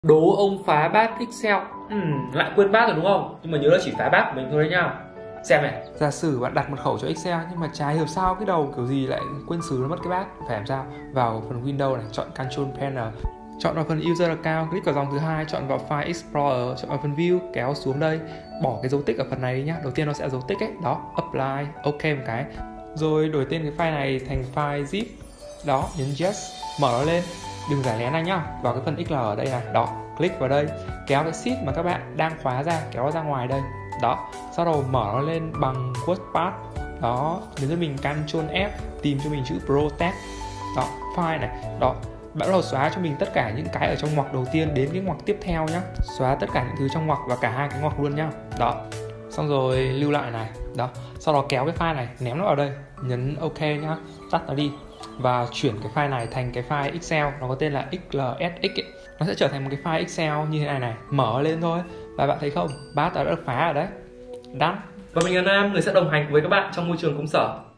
Đố ông phá bát Excel. Lại quên bát rồi đúng không? Nhưng mà nhớ là chỉ phá bát của mình thôi đấy nhá. Xem này. Giả sử bạn đặt mật khẩu cho Excel nhưng mà chả hiểu sao cái đầu kiểu gì lại quên xứ nó mất cái bát. Phải làm sao? Vào phần Windows này, chọn Control Panel, chọn vào phần User Account, click vào dòng thứ hai, chọn vào File Explorer, chọn vào phần View, kéo xuống đây, bỏ cái dấu tích ở phần này đi nhá. Đầu tiên nó sẽ dấu tích ấy, đó, Apply, OK một cái. Rồi đổi tên cái file này thành file zip. Đó, nhấn Yes, mở nó lên. Đừng giải lén này nhá. Vào cái phần XL ở đây này, đó, click vào đây, kéo cái sheet mà các bạn đang khóa ra, kéo nó ra ngoài đây. Đó, sau đó mở nó lên bằng WordPad. Đó, nhấn cho mình Ctrl F, tìm cho mình chữ Protect. Đó, file này, đó. Bạn bắt đầu xóa cho mình tất cả những cái ở trong ngoặc đầu tiên đến cái ngoặc tiếp theo nhá. Xóa tất cả những thứ trong ngoặc và cả hai cái ngoặc luôn nhá. Đó, xong rồi lưu lại này. Đó, sau đó kéo cái file này ném nó vào đây, nhấn OK nhá, tắt nó đi và chuyển cái file này thành cái file Excel, nó có tên là XLSX ấy. Nó sẽ trở thành một cái file Excel như thế này này, mở lên thôi và bạn thấy không, bát đã được phá ở đấy. Done. Và mình là Nam, người sẽ đồng hành với các bạn trong môi trường công sở.